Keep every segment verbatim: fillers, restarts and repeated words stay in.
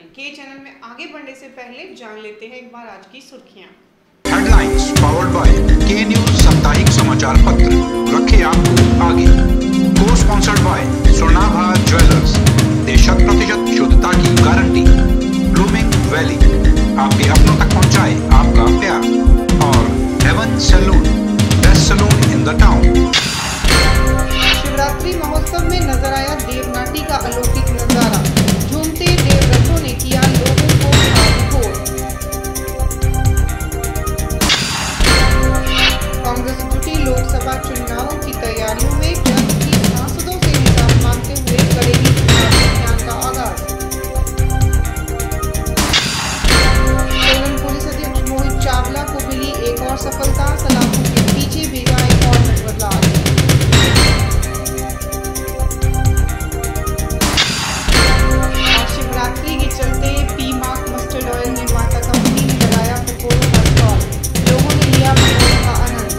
के चैनल में आगे बढ़ने से पहले जान लेते हैं एक बार आज की सुर्खियां। Headlines powered by K news साप्ताहिक समाचार पत्र रखे आपको आगे। को स्पॉन्सर्ड बाय सोनाभा ज्वेलर्स, दे शत प्रतिशत शुद्धता की गारंटी। ब्लूमिंग वैली, आपके अपनों तक पहुंचाए आपका प्यार। और heaven salon, best salon in the town. Shivratri महोत्सव में नजर आया देवनाटी का अलौकिक नजारा। झूमते देवरथों ने किया लोगों को भावविभोर। कांग्रेस जुटी लोकसभा चुनावों की तैयारियों में, जल्द ही सांसदों से हिसाब मांगते हुए करेगी चुनाव अभियान का आगाज। सोलन पुलिस अधीक्षक मोहित चावला को मिली एक और सफलता, सलाखों के पीछे भेजा एक और नटवरलाल। शिवरात्रि के चलते पी मार्क मस्टर्ड ऑयल निर्माता कंपनी ने लगाया पकौड़ों का स्टॉल, लोगों ने लिया पकौड़ों का आनंद।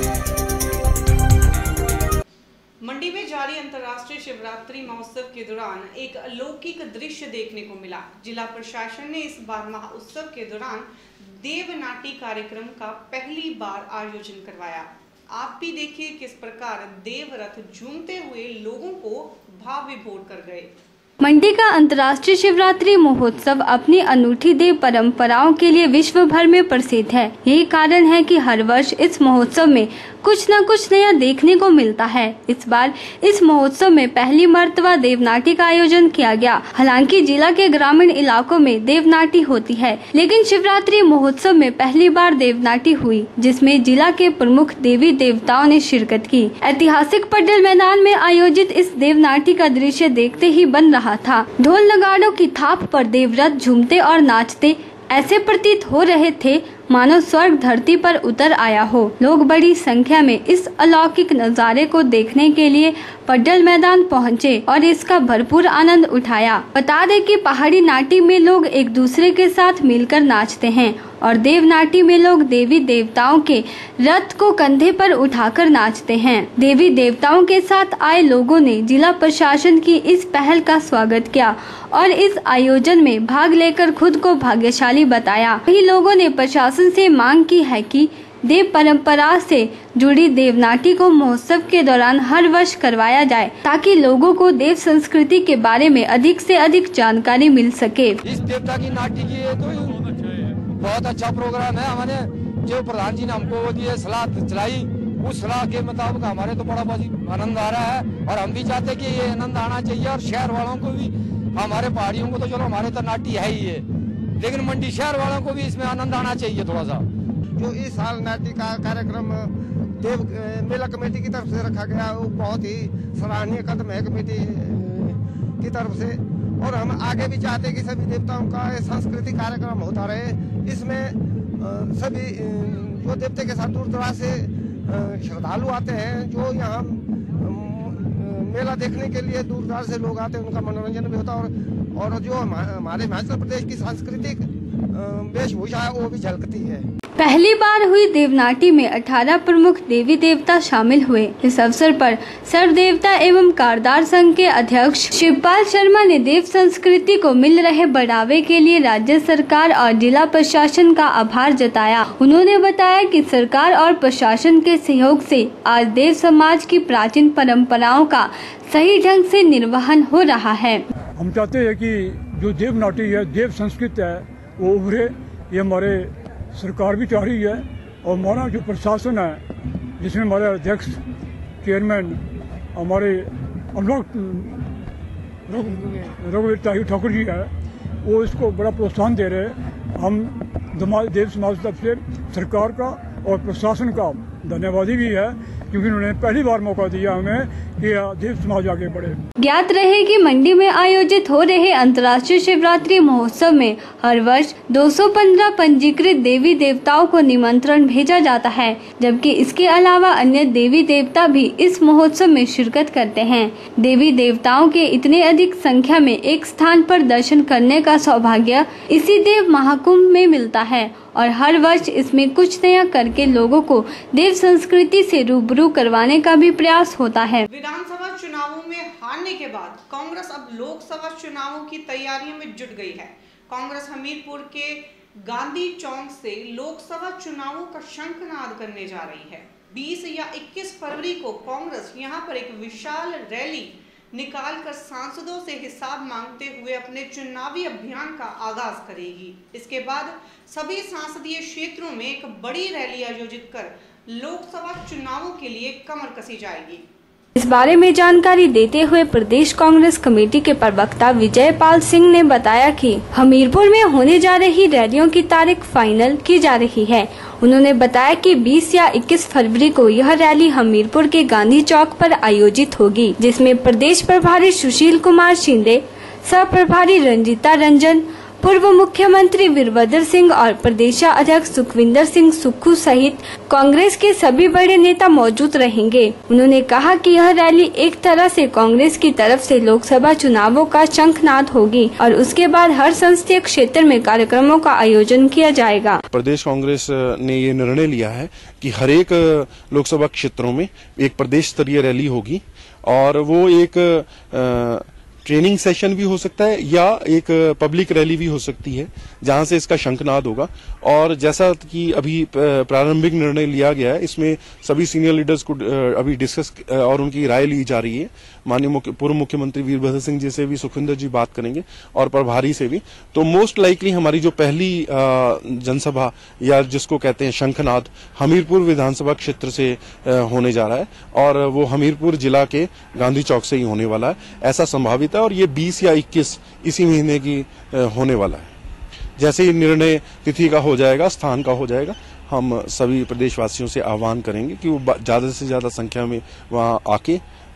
मंडी में जारी अंतर्राष्ट्रीय शिवरात्रि महोत्सव के दौरान एक अलौकिक दृश्य देखने को मिला। जिला प्रशासन ने इस बार महोत्सव के दौरान देवनाटी कार्यक्रम का पहली बार आयोजन करवाया। आप भी देखिए किस प्रकार देवरथ झूमते हुए लोगों को भाव विभोर कर गए। मंडी का अंतर्राष्ट्रीय शिवरात्रि महोत्सव अपनी अनूठी देव परंपराओं के लिए विश्व भर में प्रसिद्ध है। यही कारण है कि हर वर्ष इस महोत्सव में कुछ न कुछ नया देखने को मिलता है। इस बार इस महोत्सव में पहली मर्तबा देवनाटी का आयोजन किया गया। हालांकि जिला के ग्रामीण इलाकों में देवनाटी होती है, लेकिन शिवरात्रि महोत्सव में पहली बार देवनाटी हुई, जिसमें जिला के प्रमुख देवी देवताओं ने शिरकत की। ऐतिहासिक पटेल मैदान में आयोजित इस देवनाटी का दृश्य देखते ही बन रहा था। ढोल नगाड़ों की थाप पर देवरथ झूमते और नाचते ऐसे प्रतीत हो रहे थे मानो स्वर्ग धरती पर उतर आया हो। लोग बड़ी संख्या में इस अलौकिक नजारे को देखने के लिए पड्डल मैदान पहुंचे और इसका भरपूर आनंद उठाया। बता दें कि पहाड़ी नाटी में लोग एक दूसरे के साथ मिलकर नाचते हैं और देवनाटी में लोग देवी देवताओं के रथ को कंधे पर उठाकर नाचते हैं। देवी देवताओं के साथ आए लोगों ने जिला प्रशासन की इस पहल का स्वागत किया और इस आयोजन में भाग लेकर खुद को भाग्यशाली बताया। वहीं लोगों ने प्रशासन से मांग की है कि देव परंपरा से जुड़ी देवनाटी को महोत्सव के दौरान हर वर्ष करवाया जाए, ताकि लोगों को देव संस्कृति के बारे में अधिक से अधिक जानकारी मिल सके। इस देवता की नाटी की तो बहुत अच्छा प्रोग्राम है। हमारे जो प्रधान जी ने हमको दिए सलाह चलाई, उस सलाह के मुताबिक हमारे तो बड़ा बहुत आनंद आ रहा है और हम भी चाहते कि ये आनंद आना चाहिए। और शहर वालों को भी, हमारे पहाड़ियों को तो चलो हमारे तो नाटी है ही है, लेकिन मंडी शहर वालों को भी इसमें आनंद आना चाहिए थोड़ा सा। जो इस साल नाटी का कार्यक्रम देव मेला कमेटी की तरफ से रखा गया, वो बहुत ही सराहनीय कदम है कमेटी की तरफ से। और हम आगे भी चाहते हैं कि सभी देवताओं का सांस्कृतिक कार्यक्रम होता रहे। इसमें सभी जो देवते के साथ दूर दराज से श्रद्धालु आते हैं, जो यहाँ मेला देखने के लिए दूर दराज से लोग आते हैं, उनका मनोरंजन भी होता है और, और जो हमारे हिमाचल प्रदेश की सांस्कृतिक वेशभूषा है वो भी झलकती है। पहली बार हुई देवनाटी में अठारह प्रमुख देवी देवता शामिल हुए। इस अवसर पर सर्व देवता एवं कारदार संघ के अध्यक्ष शिवपाल शर्मा ने देव संस्कृति को मिल रहे बढ़ावे के लिए राज्य सरकार और जिला प्रशासन का आभार जताया। उन्होंने बताया कि सरकार और प्रशासन के सहयोग से आज देव समाज की प्राचीन परंपराओं का सही ढंग से निर्वहन हो रहा है। हम चाहते हैं कि जो देवनाटी है, देव संस्कृति है, वो उभरे। ये हमारे सरकार भी चाह रही है और हमारा जो प्रशासन है, जिसमें हमारे अध्यक्ष चेयरमैन हमारे अनुराग रघुवीर ठाकुर जी है, वो इसको बड़ा प्रोत्साहन दे रहे हैं। हम देव समाज की तरफ से सरकार का और प्रशासन का धन्यवादी भी है, क्योंकि उन्होंने पहली बार मौका दिया हमें कि देव समाज आगे बढ़े। ज्ञात रहे कि मंडी में आयोजित हो रहे अंतर्राष्ट्रीय शिवरात्रि महोत्सव में हर वर्ष दो सौ पंद्रह पंजीकृत देवी देवताओं को निमंत्रण भेजा जाता है, जबकि इसके अलावा अन्य देवी देवता भी इस महोत्सव में शिरकत करते हैं। देवी देवताओं के इतने अधिक संख्या में एक स्थान पर दर्शन करने का सौभाग्य इसी देव महाकुंभ में मिलता है और हर वर्ष इसमें कुछ नया करके लोगों को देव संस्कृति से रूबरू करवाने का भी प्रयास होता है। विधानसभा चुनावों में हारने के बाद कांग्रेस अब लोकसभा चुनावों की तैयारियों में जुट गई है। कांग्रेस हमीरपुर के गांधी चौक से लोकसभा चुनावों का शंखनाद करने जा रही है। बीस या इक्कीस फरवरी को कांग्रेस यहां पर एक विशाल रैली निकालकर सांसदों से हिसाब मांगते हुए अपने चुनावी अभियान का आगाज करेगी। इसके बाद सभी संसदीय क्षेत्रों में एक बड़ी रैली आयोजित कर लोकसभा चुनावों के लिए कमर कसी जाएगी। इस बारे में जानकारी देते हुए प्रदेश कांग्रेस कमेटी के प्रवक्ता विजय पाल सिंह ने बताया कि हमीरपुर में होने जा रही रैलियों की तारीख फाइनल की जा रही है। उन्होंने बताया कि बीस या इक्कीस फरवरी को यह रैली हमीरपुर के गांधी चौक पर आयोजित होगी, जिसमें प्रदेश प्रभारी सुशील कुमार शिंदे, सह प्रभारी रंजीता रंजन, पूर्व मुख्यमंत्री वीरभद्र सिंह और प्रदेशाध्यक्ष सुखविंदर सिंह सुक्खू सहित कांग्रेस के सभी बड़े नेता मौजूद रहेंगे। उन्होंने कहा कि यह रैली एक तरह से कांग्रेस की तरफ से लोकसभा चुनावों का शंखनाद होगी और उसके बाद हर संसदीय क्षेत्र में कार्यक्रमों का आयोजन किया जाएगा। प्रदेश कांग्रेस ने ये निर्णय लिया है कि हर एक लोकसभा क्षेत्रों में एक प्रदेश स्तरीय रैली होगी और वो एक आ, ट्रेनिंग सेशन भी हो सकता है या एक पब्लिक रैली भी हो सकती है, जहां से इसका शंखनाद होगा। और जैसा कि अभी प्रारंभिक निर्णय लिया गया है, इसमें सभी सीनियर लीडर्स को अभी डिस्कस और उनकी राय ली जा रही है। माननीय पूर्व मुख्यमंत्री वीरभद्र सिंह जी से भी सुखविंदर जी बात करेंगे और प्रभारी से भी। तो मोस्ट लाइकली हमारी जो पहली जनसभा या जिसको कहते हैं शंखनाद हमीरपुर विधानसभा क्षेत्र से होने जा रहा है और वो हमीरपुर जिला के गांधी चौक से ही होने वाला है, ऐसा संभावित है। और ये बीस या इक्कीस इसी महीने की होने वाला है। जैसे ही निर्णय तिथि का हो जाएगा, स्थान का हो जाएगा, हम सभी प्रदेशवासियों से आह्वान करेंगे कि वो ज्यादा से ज्यादा संख्या में वहां आके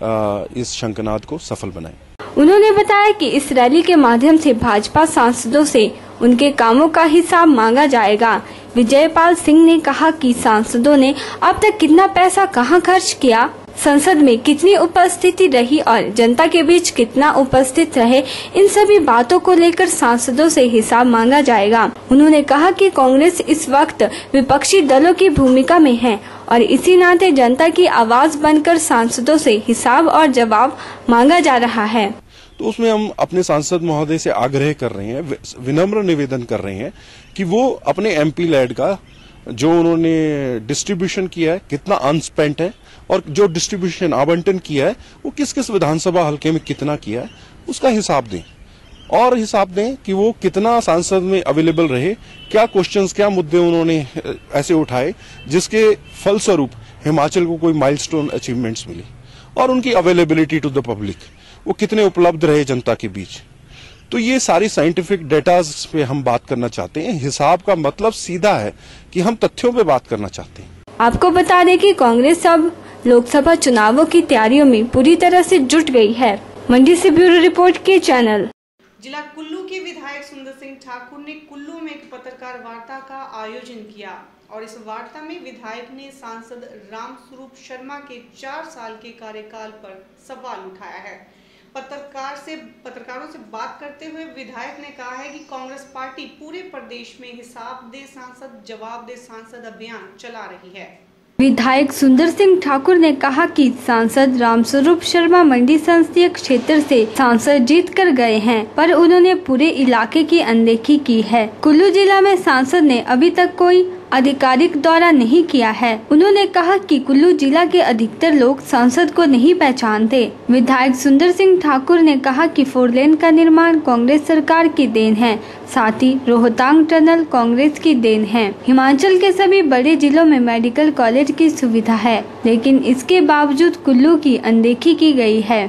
इस शंखनाद को सफल बनाएं। उन्होंने बताया कि इस रैली के माध्यम से भाजपा सांसदों से उनके कामों का हिसाब मांगा जाएगा। विजय पाल सिंह ने कहा कि सांसदों ने अब तक कितना पैसा कहां खर्च किया, संसद में कितनी उपस्थिति रही और जनता के बीच कितना उपस्थित रहे, इन सभी बातों को लेकर सांसदों से हिसाब मांगा जाएगा। उन्होंने कहा कि कांग्रेस इस वक्त विपक्षी दलों की भूमिका में है और इसी नाते जनता की आवाज बनकर सांसदों से हिसाब और जवाब मांगा जा रहा है। तो उसमें हम अपने सांसद महोदय से आग्रह कर रहे हैं, विनम्र निवेदन कर रहे हैं कि वो अपने एमपी लैड का जो उन्होंने डिस्ट्रीब्यूशन किया है, कितना अनस्पेंट है और जो डिस्ट्रीब्यूशन आवंटन किया है वो किस किस विधानसभा हल्के में कितना किया है, उसका हिसाब दें। और हिसाब दें कि वो कितना सांसद में अवेलेबल रहे, क्या क्वेश्चंस, क्या मुद्दे उन्होंने ऐसे उठाए जिसके फलस्वरूप हिमाचल को कोई माइलस्टोन अचीवमेंट्स मिली, और उनकी अवेलेबिलिटी टू द पब्लिक, वो कितने उपलब्ध रहे जनता के बीच। तो ये सारी साइंटिफिक डेटाज पे हम बात करना चाहते हैं। हिसाब का मतलब सीधा है कि हम तथ्यों पे बात करना चाहते हैं। आपको बता दें कि कांग्रेस अब लोकसभा चुनावों की तैयारियों में पूरी तरह से जुट गई है। मंडी से ब्यूरो रिपोर्ट के चैनल। जिला कुल्लू के विधायक सुंदर सिंह ठाकुर ने कुल्लू में एक पत्रकार वार्ता का आयोजन किया और इस वार्ता में विधायक ने सांसद रामस्वरूप शर्मा के चार साल के कार्यकाल पर सवाल उठाया है। पत्रकार से पत्रकारों से बात करते हुए विधायक ने कहा है कि कांग्रेस पार्टी पूरे प्रदेश में हिसाब दे सांसद जवाब दे सांसद अभियान चला रही है। विधायक सुंदर सिंह ठाकुर ने कहा कि सांसद रामस्वरूप शर्मा मंडी संसदीय क्षेत्र से सांसद जीत कर गए हैं, पर उन्होंने पूरे इलाके की अनदेखी की है। कुल्लू जिला में सांसद ने अभी तक कोई आधिकारिक दौरा नहीं किया है। उन्होंने कहा कि कुल्लू जिला के अधिकतर लोग सांसद को नहीं पहचानते। विधायक सुंदर सिंह ठाकुर ने कहा कि फोर लेन का निर्माण कांग्रेस सरकार की देन है, साथ ही रोहतांग टनल कांग्रेस की देन है। हिमाचल के सभी बड़े जिलों में मेडिकल कॉलेज की सुविधा है, लेकिन इसके बावजूद कुल्लू की अनदेखी की गई है।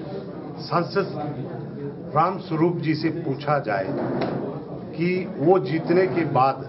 सांसद रामस्वरूप जी से पूछा जाए कि वो जीतने के बाद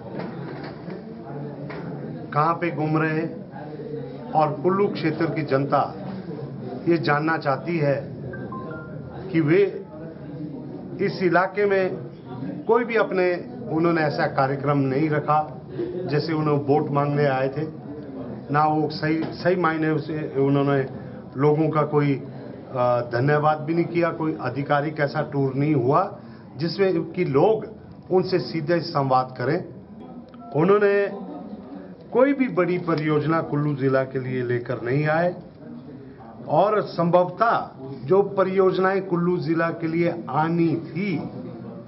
कहां पे घूम रहे हैं, और कुल्लू क्षेत्र की जनता ये जानना चाहती है कि वे इस इलाके में कोई भी अपने उन्होंने ऐसा कार्यक्रम नहीं रखा जैसे उन्होंने वोट मांगने आए थे, ना वो सही सही मायने से उन्होंने लोगों का कोई धन्यवाद भी नहीं किया, कोई आधिकारिक ऐसा टूर नहीं हुआ जिसमें कि लोग उनसे सीधे संवाद करें। उन्होंने कोई भी बड़ी परियोजना कुल्लू जिला के लिए लेकर नहीं आए, और संभवतः जो परियोजनाएं कुल्लू जिला के लिए आनी थी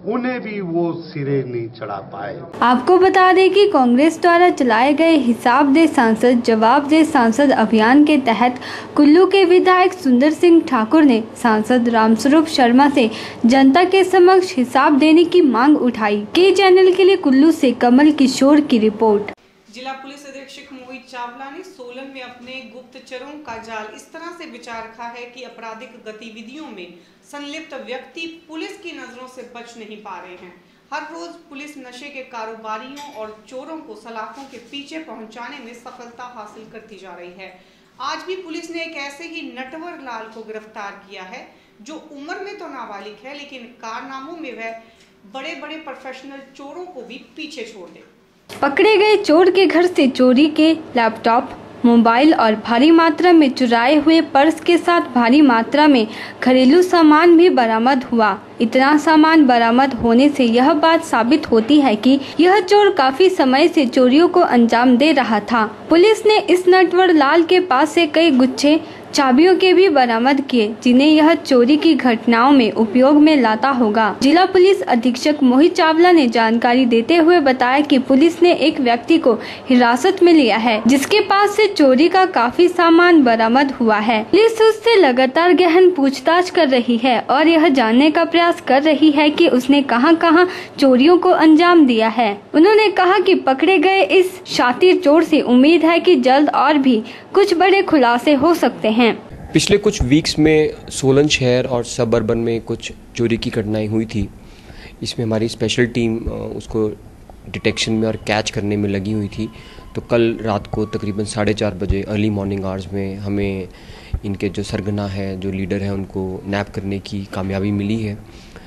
उन्हें भी वो सिरे नहीं चढ़ा पाए। आपको बता दें कि कांग्रेस द्वारा चलाए गए हिसाब दे सांसद जवाब दे सांसद अभियान के तहत कुल्लू के विधायक सुंदर सिंह ठाकुर ने सांसद रामस्वरूप शर्मा से जनता के समक्ष हिसाब देने की मांग उठाई। के चैनल के लिए कुल्लू से कमल किशोर की रिपोर्ट। जिला पुलिस अधीक्षक मोहित चावला ने सोलन में अपने गुप्तचरों का जाल इस तरह से बिछा रखा है कि आपराधिक गतिविधियों में संलिप्त व्यक्ति पुलिस की नजरों से बच नहीं पा रहे हैं। हर रोज पुलिस नशे के कारोबारियों और चोरों को सलाखों के पीछे पहुंचाने में सफलता हासिल करती जा रही है। आज भी पुलिस ने एक ऐसे ही नटवर लाल को गिरफ्तार किया है जो उम्र में तो नाबालिग है, लेकिन कारनामों में वह बड़े बड़े प्रोफेशनल चोरों को भी पीछे छोड़ दे। पकड़े गए चोर के घर से चोरी के लैपटॉप, मोबाइल और भारी मात्रा में चुराए हुए पर्स के साथ भारी मात्रा में घरेलू सामान भी बरामद हुआ। इतना सामान बरामद होने से यह बात साबित होती है कि यह चोर काफी समय से चोरियों को अंजाम दे रहा था। पुलिस ने इस नटवर लाल के पास से कई गुच्छे चाबियों के भी बरामद किए, जिन्हें यह चोरी की घटनाओं में उपयोग में लाता होगा। जिला पुलिस अधीक्षक मोहित चावला ने जानकारी देते हुए बताया कि पुलिस ने एक व्यक्ति को हिरासत में लिया है, जिसके पास से चोरी का काफी सामान बरामद हुआ है। पुलिस उससे लगातार गहन पूछताछ कर रही है और यह जानने का प्रयास कर रही है कि उसने कहां कहां चोरियों को अंजाम दिया है। उन्होंने कहा कि पकड़े गए इस शातिर चोर से उम्मीद है कि जल्द और भी कुछ बड़े खुलासे हो सकते हैं। पिछले कुछ वीक्स में सोलन शहर और सब अर्बन में कुछ चोरी की घटनाएं हुई थी। इसमें हमारी स्पेशल टीम उसको डिटेक्शन में और कैच करने में लगी हुई थी। तो कल रात को तकरीबन साढ़े चार बजे अर्ली मॉर्निंग आवर्स में हमें इनके जो सरगना है, जो लीडर है, उनको नैप करने की कामयाबी मिली है,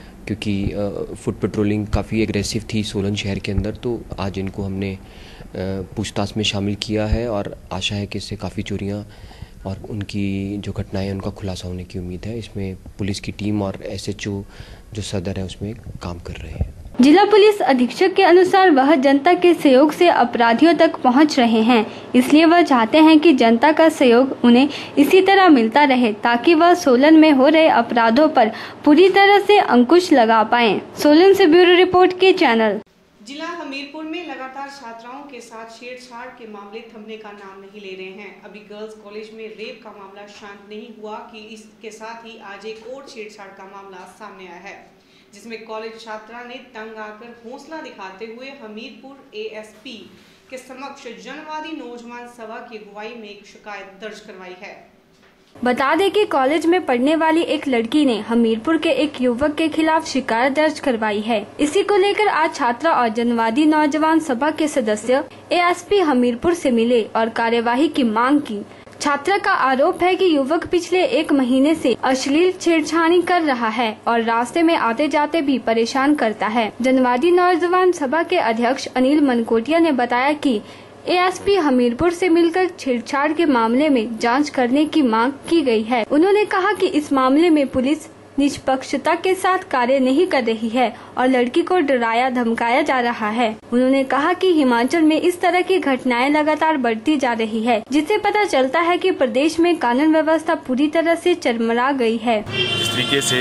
क्योंकि फुट पेट्रोलिंग काफ़ी एग्रेसिव थी सोलन शहर के अंदर। तो आज इनको हमने पूछताछ में शामिल किया है और आशा है कि इससे काफ़ी चोरियां और उनकी जो घटनाएं उनका खुलासा होने की उम्मीद है। इसमें पुलिस की टीम और एसएचओ जो सदर है उसमें काम कर रहे हैं। जिला पुलिस अधीक्षक के अनुसार वह जनता के सहयोग से अपराधियों तक पहुंच रहे हैं, इसलिए वह चाहते हैं कि जनता का सहयोग उन्हें इसी तरह मिलता रहे, ताकि वह सोलन में हो रहे अपराधों पर पूरी तरह से अंकुश लगा पाएं। सोलन से ब्यूरो रिपोर्ट के चैनल। जिला हमीरपुर में लगातार छात्राओं के साथ छेड़छाड़ के मामले थमने का नाम नहीं ले रहे हैं। अभी गर्ल्स कॉलेज में रेप का मामला शांत नहीं हुआ कि इसके साथ ही आज एक और छेड़छाड़ का मामला सामने आया है, जिसमें कॉलेज छात्रा ने तंग आकर हौसला दिखाते हुए हमीरपुर एएसपी के समक्ष जनवादी नौजवान सभा की अगुवाई में एक शिकायत दर्ज करवाई है। बता दें कि कॉलेज में पढ़ने वाली एक लड़की ने हमीरपुर के एक युवक के खिलाफ शिकायत दर्ज करवाई है। इसी को लेकर आज छात्रा और जनवादी नौजवान सभा के सदस्य एएसपी हमीरपुर से मिले और कार्यवाही की मांग की। छात्रा का आरोप है कि युवक पिछले एक महीने से अश्लील छेड़छाड़ी कर रहा है और रास्ते में आते जाते भी परेशान करता है। जनवादी नौजवान सभा के अध्यक्ष अनिल मनकोटिया ने बताया कि एएसपी हमीरपुर से मिलकर छेड़छाड़ के मामले में जांच करने की मांग की गई है। उन्होंने कहा कि इस मामले में पुलिस निष्पक्षता के साथ कार्य नहीं कर रही है और लड़की को डराया धमकाया जा रहा है। उन्होंने कहा कि हिमाचल में इस तरह की घटनाएं लगातार बढ़ती जा रही है, जिससे पता चलता है कि प्रदेश में कानून व्यवस्था पूरी तरह से चरमरा गई है। इस तरीके से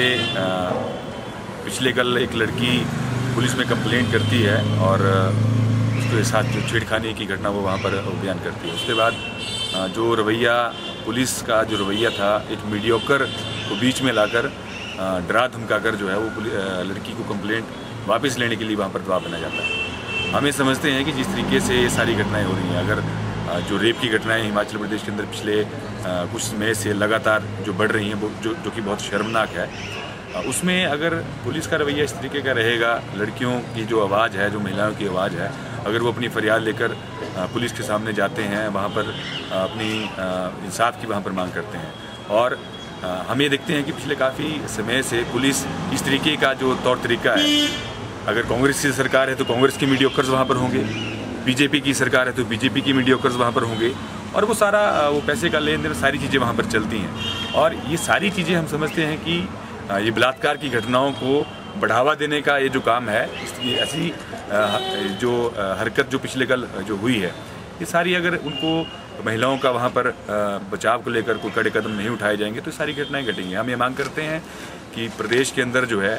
पिछले कल एक लड़की पुलिस में कंप्लेंट करती है और उसके साथ जो छेड़खानी की घटना वो वहाँ पर बयान करती है। उसके बाद जो रवैया पुलिस का जो रवैया था, एक मीडियोकर को बीच में लाकर डरा धमकाकर जो है वो लड़की को कंप्लेंट वापस लेने के लिए वहाँ पर दबाव बनाया जाता है। हम ये समझते हैं कि जिस तरीके से ये सारी घटनाएं हो रही हैं, अगर जो रेप की घटनाएं हिमाचल प्रदेश के अंदर पिछले कुछ समय से लगातार जो बढ़ रही हैं, वो जो जो कि बहुत शर्मनाक है, उसमें अगर पुलिस का रवैया इस तरीके का रहेगा, लड़कियों की जो आवाज़ है, जो महिलाओं की आवाज़ है, अगर वो अपनी फरियाद लेकर पुलिस के सामने जाते हैं, वहाँ पर अपनी इंसाफ की वहाँ पर मांग करते हैं, और हम ये देखते हैं कि पिछले काफ़ी समय से पुलिस इस तरीके का जो तौर तरीका है, अगर कांग्रेस की सरकार है तो कांग्रेस के मीडियोकर्स वहाँ पर होंगे, बीजेपी की सरकार है तो बीजेपी की मीडियोकर्स वहाँ पर होंगे, और वो सारा वो पैसे का लेन देन सारी चीज़ें वहाँ पर चलती हैं। और ये सारी चीज़ें हम समझते हैं कि ये बलात्कार की घटनाओं को बढ़ावा देने का ये जो काम है, इसकी ऐसी जो हरकत जो पिछले कल जो हुई है, ये सारी अगर उनको महिलाओं का वहाँ पर बचाव को लेकर कोई कड़े कदम नहीं उठाए जाएंगे तो सारी घटनाएं घटेंगी। हम ये मांग करते हैं कि प्रदेश के अंदर जो है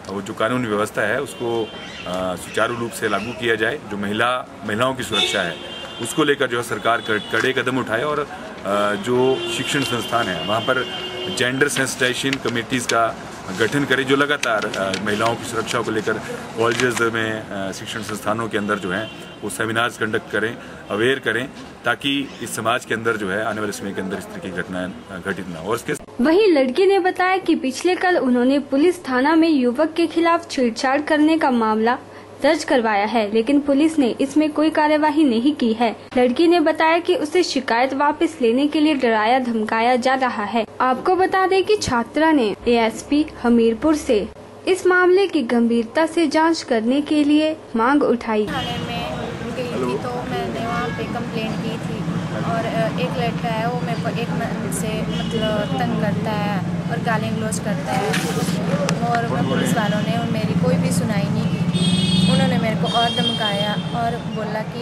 वो जो कानूनी व्यवस्था है उसको सुचारू रूप से लागू किया जाए। जो महिला महिलाओं की सुरक्षा है उसको लेकर जो है सरकार कड़े कदम उठाए और जो शिक्षण संस्थान है वहाँ पर जेंडर सेंसिटाइजेशन कमेटीज़ का गठन करें, जो लगातार महिलाओं की सुरक्षा को लेकर कॉलेजेस में शिक्षण संस्थानों के अंदर जो है वो सेमिनार्स कंडक्ट करें, अवेयर करें, ताकि इस समाज के अंदर जो है आने वाले समय के अंदर इस तरह की घटनाएं घटित न हो। और इसके वहीं लड़की ने बताया कि पिछले कल उन्होंने पुलिस थाना में युवक के खिलाफ छेड़छाड़ करने का मामला दर्ज करवाया है, लेकिन पुलिस ने इसमें कोई कार्यवाही नहीं की है। लड़की ने बताया कि उसे शिकायत वापस लेने के लिए डराया धमकाया जा रहा है। आपको बता दें कि छात्रा ने एएसपी हमीरपुर से इस मामले की गंभीरता से जांच करने के लिए मांग उठाई। थाने में गई थी तो मैंने वहाँ पे कंप्लेंट की थी और एक लड़का है वो मेरे को एक महीने से मतलब तंग करता है और गाली गलौज करता है और पुलिस वालों ने मेरी कोई भी सुनाई नहीं की। उन्होंने मेरे को और धमकाया और बोला कि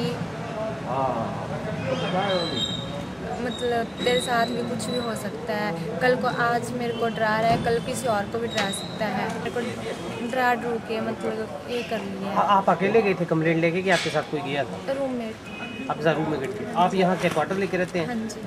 मतलब तेरे साथ भी कुछ भी हो सकता है, कल को आज मेरे को डरा रहा है, कल किसी और को भी डरा सकता है। मेरे को डरा डरू के मतलब ये कर लिया। आप अकेले गए थे कंप्लेंट लेके कि आपके साथ कोई गया था? रूममेट। आपके साथ रूम में गए थे? आप यहाँ के क्वार्टर लेके रहते हैं? हाँ जी।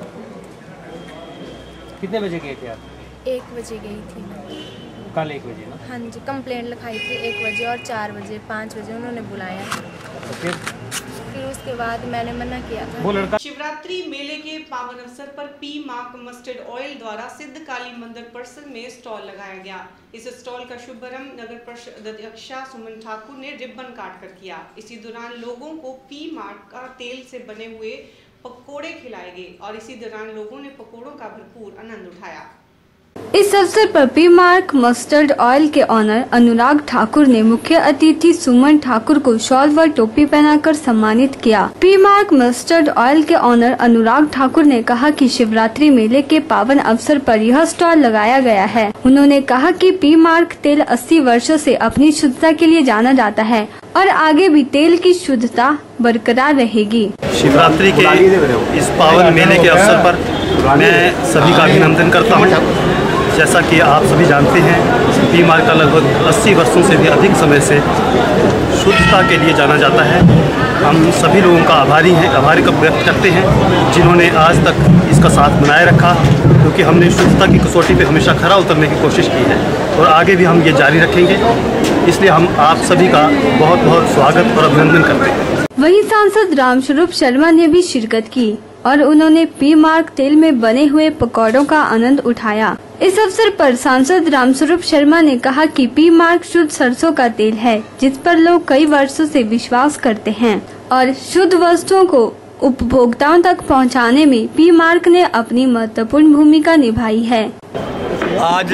कितने बजे गए थे आप? एक बजे गई थी। कल एक बजे ना? हाँ जी, कंप्लेंट लिखाई थी एक बजे और चार बजे पाँच बजे उन्होंने बुलाया। तो फिर फिर उसके बाद मैंने मना किया था। वो लड़का शिवरात्रि मेले के पावन अवसर पर पी मार्क मस्टर्ड ऑयल द्वारा सिद्ध काली मंदिर परिसर में स्टॉल लगाया गया। इस स्टॉल का शुभारंभ नगर परिषद अध्यक्षा सुमन ठाकुर ने रिबन काट कर किया। इसी दौरान लोगों को पी मार्क का तेल से बने हुए पकोड़े खिलाए गए और इसी दौरान लोगों ने पकोड़ों का भरपूर आनंद उठाया। इस अवसर पर पी मार्क मस्टर्ड ऑयल के ऑनर अनुराग ठाकुर ने मुख्य अतिथि सुमन ठाकुर को शॉल व टोपी पहनाकर सम्मानित किया। पी मार्क मस्टर्ड ऑयल के ऑनर अनुराग ठाकुर ने कहा कि शिवरात्रि मेले के पावन अवसर पर यह स्टॉल लगाया गया है। उन्होंने कहा कि पी मार्क तेल अस्सी वर्षों से अपनी शुद्धता के लिए जाना जाता है और आगे भी तेल की शुद्धता बरकरार रहेगी। शिवरात्रि के इस पावन मेले के अवसर पर मैं सभी का अभिनंदन करता हूँ। जैसा कि आप सभी जानते हैं, पी मार्क का लगभग अस्सी वर्षों से भी अधिक समय से शुद्धता के लिए जाना जाता है। हम सभी लोगों का आभारी हैं, आभारी का व्यक्त करते हैं जिन्होंने आज तक इसका साथ बनाए रखा, क्योंकि हमने शुद्धता की कसौटी पे हमेशा खरा उतरने की कोशिश की है और आगे भी हम ये जारी रखेंगे। इसलिए हम आप सभी का बहुत बहुत स्वागत और अभिनंदन करते हैं। वहीं सांसद रामस्वरूप शर्मा ने भी शिरकत की और उन्होंने पी मार्क तेल में बने हुए पकौड़ों का आनंद उठाया। इस अवसर पर सांसद रामस्वरूप शर्मा ने कहा कि पी मार्क शुद्ध सरसों का तेल है, जिस पर लोग कई वर्षों से विश्वास करते हैं और शुद्ध वस्तुओं को उपभोक्ताओं तक पहुंचाने में पी मार्क ने अपनी महत्वपूर्ण भूमिका निभाई है। आज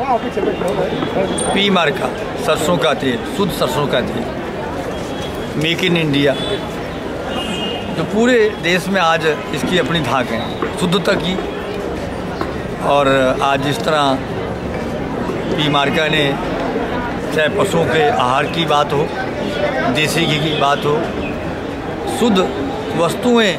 पी मार्क का सरसों का तेल, शुद्ध सरसों का तेल, मेक इन इंडिया, जो पूरे देश में आज इसकी अपनी धाक है शुद्धता की। और आज जिस तरह पी मार्का ने चाहे पशुओं के आहार की बात हो, देसी घी की बात हो, शुद्ध वस्तुएं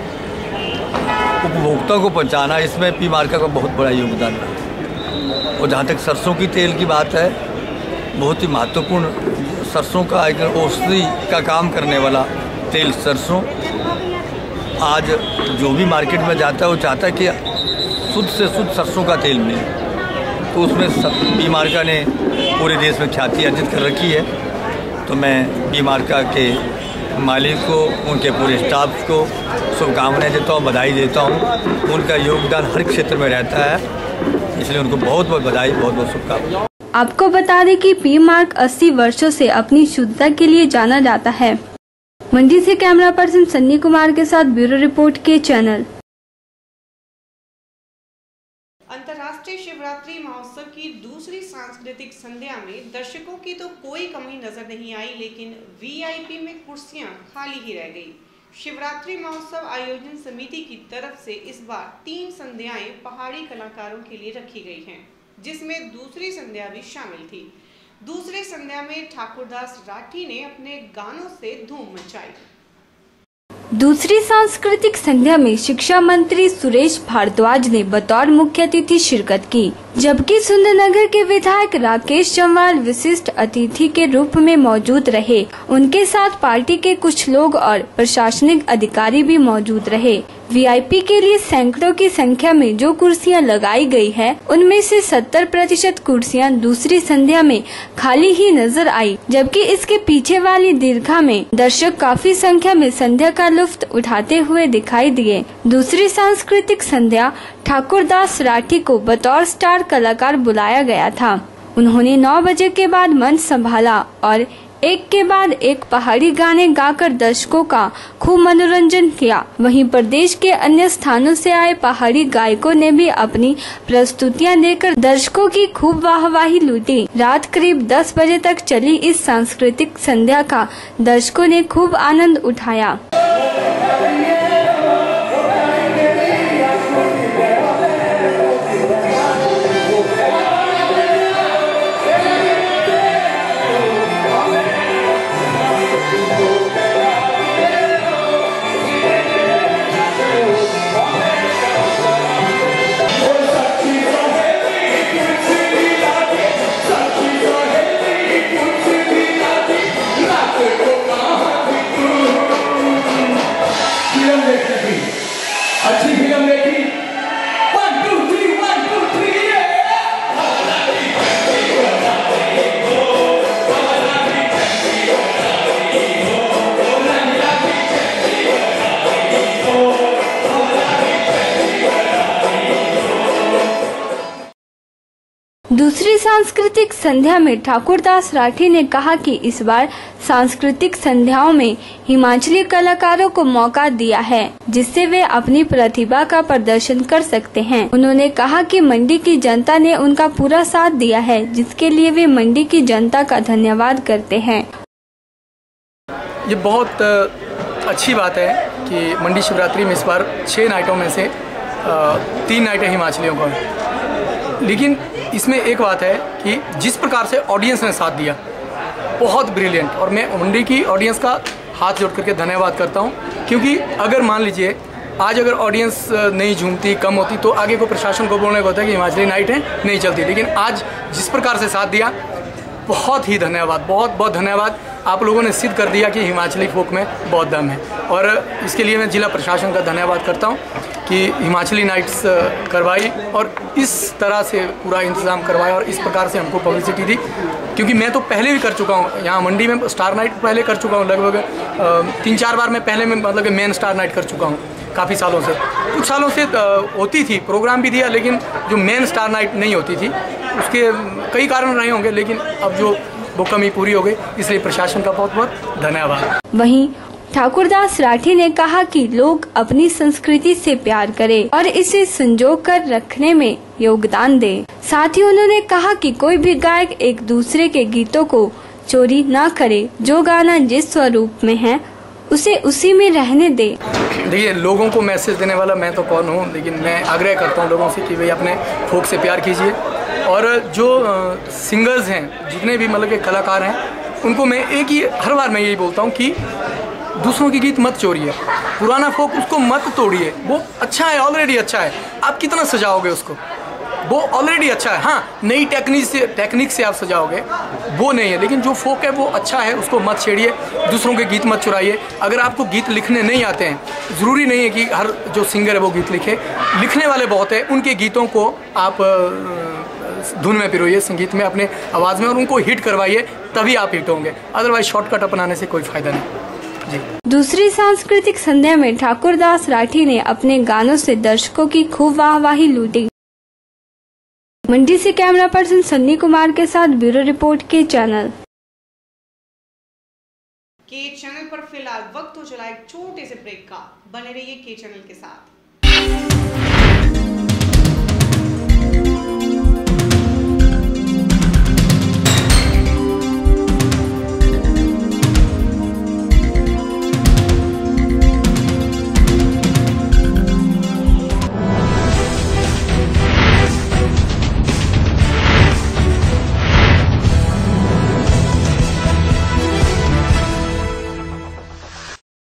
उपभोक्ता को पहुंचाना, इसमें पी मार्का का बहुत बड़ा योगदान है। और जहाँ तक सरसों की तेल की बात है, बहुत ही महत्वपूर्ण, सरसों का एक औषधि का काम करने वाला तेल सरसों आज जो भी मार्केट में जाता है वो चाहता है कि शुद्ध से शुद्ध सरसों का तेल मिले। तो उसमें पी मार्का ने पूरे देश में ख्याति अर्जित कर रखी है। तो मैं पी मार्का के मालिक को, उनके पूरे स्टाफ को शुभकामनाएं देता हूँ, बधाई देता हूँ। उनका योगदान हर क्षेत्र में रहता है, इसलिए उनको बहुत बहुत बधाई, बहुत बहुत शुभकामनाएं। आपको बता दें कि पी मार्क अस्सी वर्षों से अपनी शुद्धता के लिए जाना जाता है। मंडी से कैमरा पर्सन सन्नी कुमार के साथ ब्यूरो रिपोर्ट के चैनल। अंतर्राष्ट्रीय शिवरात्रि महोत्सव की दूसरी सांस्कृतिक संध्या में दर्शकों की तो कोई कमी नजर नहीं आई, लेकिन वीआईपी में कुर्सियां खाली ही रह गई। शिवरात्रि महोत्सव आयोजन समिति की तरफ से इस बार तीन संध्याएं पहाड़ी कलाकारों के लिए रखी गई हैं, जिसमें दूसरी संध्या भी शामिल थी। दूसरे संध्या में ठाकुरदास राठी ने अपने गानों से धूम मचाई। दूसरी सांस्कृतिक संध्या में शिक्षा मंत्री सुरेश भारद्वाज ने बतौर मुख्य अतिथि शिरकत की, जबकि सुंदरनगर के विधायक राकेश जम्वाल विशिष्ट अतिथि के रूप में मौजूद रहे। उनके साथ पार्टी के कुछ लोग और प्रशासनिक अधिकारी भी मौजूद रहे। वीआईपी के लिए सैकड़ों की संख्या में जो कुर्सियां लगाई गई है, उनमें से सत्तर प्रतिशत कुर्सियां दूसरी संध्या में खाली ही नजर आई, जबकि इसके पीछे वाली दीर्घा में दर्शक काफी संख्या में संध्या का लुत्फ उठाते हुए दिखाई दिए। दूसरी सांस्कृतिक संध्या ठाकुरदास राठी को बतौर स्टार कलाकार बुलाया गया था। उन्होंने नौ बजे के बाद मंच संभाला और एक के बाद एक पहाड़ी गाने गाकर दर्शकों का खूब मनोरंजन किया। वहीं प्रदेश के अन्य स्थानों से आए पहाड़ी गायकों ने भी अपनी प्रस्तुतियां देकर दर्शकों की खूब वाहवाही लूटी। रात करीब दस बजे तक चली इस सांस्कृतिक संध्या का दर्शकों ने खूब आनंद उठाया। अच्छी फिल्म देखी। One two three one two three दूसरी सांस्कृतिक संध्या में ठाकुरदास राठी ने कहा कि इस बार सांस्कृतिक संध्याओं में हिमाचली कलाकारों को मौका दिया है, जिससे वे अपनी प्रतिभा का प्रदर्शन कर सकते हैं। उन्होंने कहा कि मंडी की जनता ने उनका पूरा साथ दिया है, जिसके लिए वे मंडी की जनता का धन्यवाद करते हैं। ये बहुत अच्छी बात है कि मंडी शिवरात्रि में इस बार छह नाइटों में से तीन नाइटें हिमाचलियों को हैं, लेकिन इसमें एक बात है कि जिस प्रकार से ऑडियंस ने साथ दिया बहुत ब्रिलियंट, और मैं मंडी की ऑडियंस का हाथ जोड़ करके धन्यवाद करता हूं, क्योंकि अगर मान लीजिए आज अगर ऑडियंस नहीं झूमती, कम होती, तो आगे को प्रशासन को बोलने को होता है कि हिमाचली नाइट है नहीं चलती, लेकिन आज जिस प्रकार से साथ दिया बहुत ही धन्यवाद, बहुत बहुत धन्यवाद। आप लोगों ने सिद्ध कर दिया कि हिमाचली फोक में बहुत दम है, और इसके लिए मैं जिला प्रशासन का धन्यवाद करता हूं कि हिमाचली नाइट्स करवाई और इस तरह से पूरा इंतज़ाम करवाया और इस प्रकार से हमको पब्लिसिटी दी, क्योंकि मैं तो पहले भी कर चुका हूँ यहाँ मंडी में स्टार नाइट पहले कर चुका हूँ, लगभग तीन चार बार मैं पहले में मतलब कि मेन स्टार नाइट कर चुका हूँ काफ़ी सालों से। कुछ सालों से होती थी, प्रोग्राम भी दिया, लेकिन जो मेन स्टार नाइट नहीं होती थी, उसके कई कारण रहे होंगे, लेकिन अब जो वो कमी पूरी हो गई, इसलिए प्रशासन का बहुत बहुत धन्यवाद। वहीं ठाकुरदास राठी ने कहा कि लोग अपनी संस्कृति से प्यार करें और इसे संजो कर रखने में योगदान दें। साथ ही उन्होंने कहा कि कोई भी गायक एक दूसरे के गीतों को चोरी न करे, जो गाना जिस स्वरूप में है उसे उसी में रहने दे। देखिए, लोगों को मैसेज देने वाला मैं तो कौन हूँ, लेकिन मैं आग्रह करता हूँ लोगों से कि भाई अपने फोक से प्यार कीजिए, और जो सिंगर्स हैं, जितने भी मतलब के कलाकार हैं, उनको मैं एक ही हर बार मैं यही बोलता हूँ कि दूसरों की गीत मत चोरिए, पुराना फोक उसको मत तोड़िए, वो अच्छा है, ऑलरेडी अच्छा है, आप कितना सजाओगे उसको, वो ऑलरेडी अच्छा है। हाँ, नई टेक्निक से टेक्निक से आप सजाओगे वो नहीं है, लेकिन जो फोक है वो अच्छा है, उसको मत छेड़िए, दूसरों के गीत मत चुराइए। अगर आपको गीत लिखने नहीं आते हैं, ज़रूरी नहीं है कि हर जो सिंगर है वो गीत लिखे, लिखने वाले बहुत है, उनके गीतों को आप धुन में पिरोइए, संगीत में, अपने आवाज़ में, और उनको हिट करवाइए, तभी आप हिट होंगे, अदरवाइज शॉर्टकट अपनाने से कोई फ़ायदा नहीं। जी। दूसरी सांस्कृतिक संध्या में ठाकुरदास राठी ने अपने गानों से दर्शकों की खूब वाहवाही लूटी। मंडी से कैमरा पर्सन सन्नी कुमार के साथ ब्यूरो रिपोर्ट के चैनल के चैनल पर फिलहाल वक्त हो चला एक छोटे से ब्रेक का। बने रहिए के चैनल के साथ।